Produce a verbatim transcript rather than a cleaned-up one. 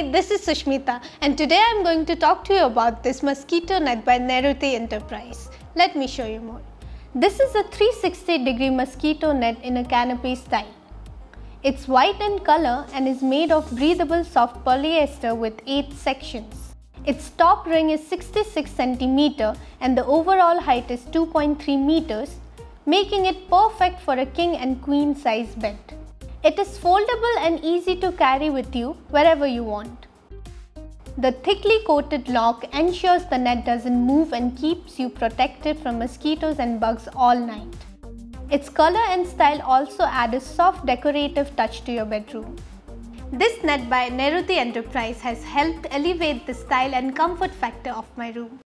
this is Sushmita and today I am going to talk to you about this mosquito net by Neruti Enterprise. Let me show you more. This is a three hundred sixty degree mosquito net in a canopy style. It's white in color and is made of breathable soft polyester with eight sections. Its top ring is sixty-six centimeters and the overall height is two point three meters, making it perfect for a king and queen size bed. It is foldable and easy to carry with you wherever you want. The thickly coated lock ensures the net doesn't move and keeps you protected from mosquitoes and bugs all night. Its color and style also add a soft decorative touch to your bedroom. This net by Neruti Enterprise has helped elevate the style and comfort factor of my room.